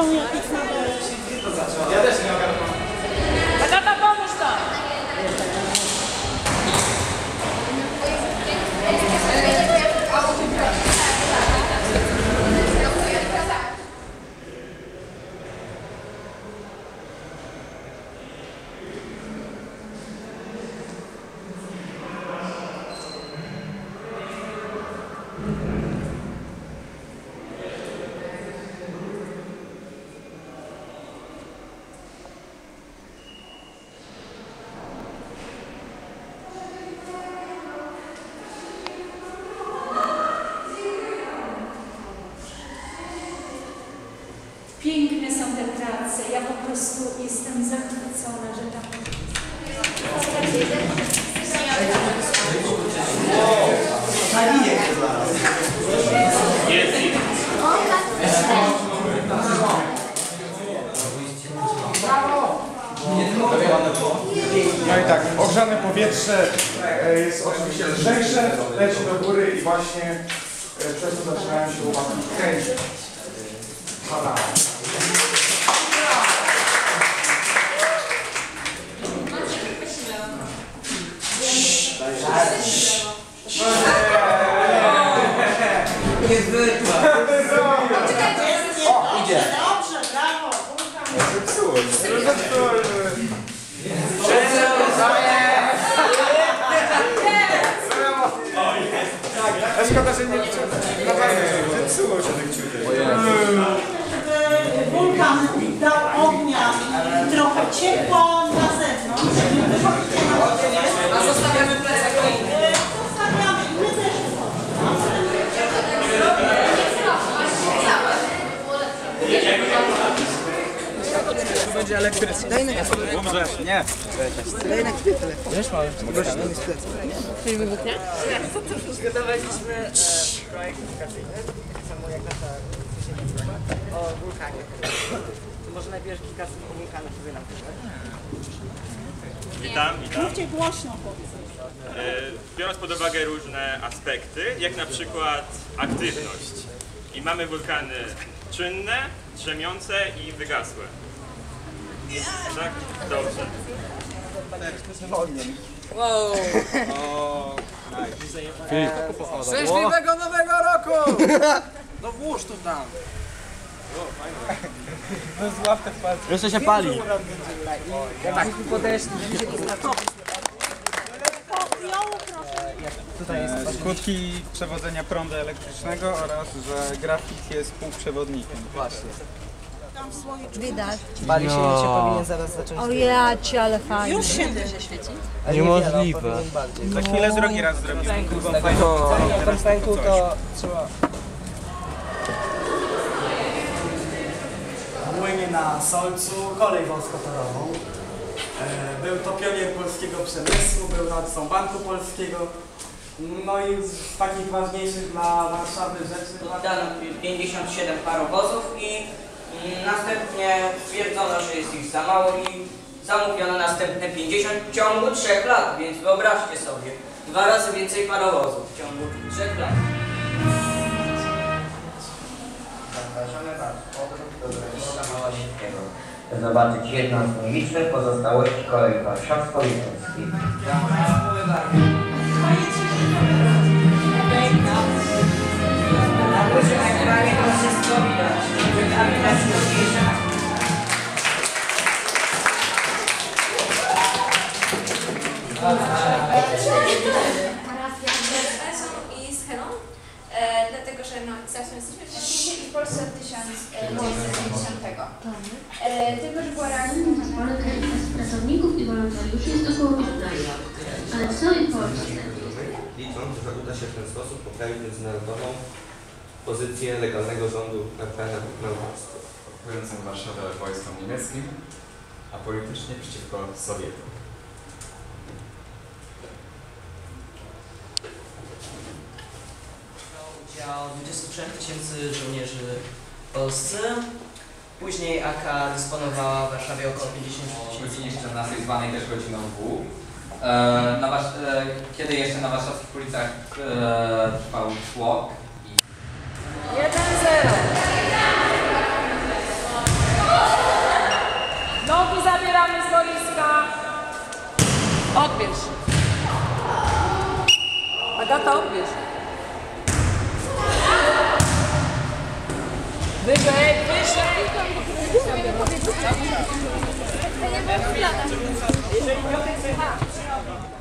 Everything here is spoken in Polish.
są jakieś naboje. Ja też nie ogarnę. Agata, pomóż tam! Piękne są te prace. Ja po prostu jestem zachwycona, że tam... No i tak, ogrzane powietrze jest oczywiście lżejsze, leci do góry i właśnie przez to zaczynają się łopatki kręcić. Niezwykła. O, idzie. Dobrze, brawo. Szkoda, że nie zepsuło się tych ciuchów. Wulkan dał ognia i trochę ciepła na zewnątrz. Wychodzicie na zewnątrz. A zostawiamy plecak do innych. Zostawiamy i my też To będzie elektryczne. Daj na chwilę. Umrzesz. Nie. Daj na chwilę. Wiesz, mamy. Czyli wybuchnie? Przygotowaliśmy projekt edukacyjny, tak samo jak nasza sąsiednia o wulkanie. To może najpierw kilka słów o wulkanie sobie nam przeczytać. Witam. Mówcie głośno, powiedz. Biorąc pod uwagę różne aspekty, jak na przykład aktywność. I mamy wulkany czynne, drzemiące i wygasłe. Tak? Dobrze. Wow! Szczęśliwego Nowego Roku! No włóż to tam. Jeszcze się pali. Tak, podeszli. Skutki przewodzenia prądu elektrycznego oraz, że grafik jest półprzewodnikiem. Właśnie. Widać. Pali się i się powinien zaraz zacząć. O ja cię, ale fajnie. Już się A niemożliwe. Za chwilę drugi raz zrobimy. W tym pęku to trzeba... Młynie na Solcu kolej wąskotorową. Był to pionier polskiego przemysłu, był nadzorcą Banku Polskiego. No i z takich ważniejszych dla Warszawy rzeczy... Dano 57 parowozów i następnie stwierdzono, że jest ich za mało i zamówiono następne 50 w ciągu 3 lat, więc wyobraźcie sobie, 2 razy więcej parowozów w ciągu 3 lat. Zapraszamy Was powrót do Graniczna Małosiewskiego. Zobaczyć jedną z nielicznych pozostałości kolei warszawsko-litewskiej. Dziękuję bardzo. Na płycie ekranie to wszystko widać. Widać mniejsza. Parafia z Esą i z Helą, dlatego że no, zawsze jesteśmy w Warszawie i w Polsce od 1990. Tylko, że była realizowana... Polek pracowników i wolontariuszy jest około 15, ale w całej Polsce. Licząc, że uda się w ten sposób poprawić międzynarodową pozycję legalnego rządu RP na Warszawę. Okupującym Warszawę wojskom niemieckim, a politycznie przeciwko Sowietom. Udział 23 000 żołnierzy polscy. Później AK dysponowała w Warszawie około 50 000. Godzinie 14 zwanej też godziną W. Kiedy jeszcze na warszawskich ulicach trwał tłok. 1-0. odbierz. Agata, odbierz. Wyżej, wyżej! Jeżeli Piotrek chce...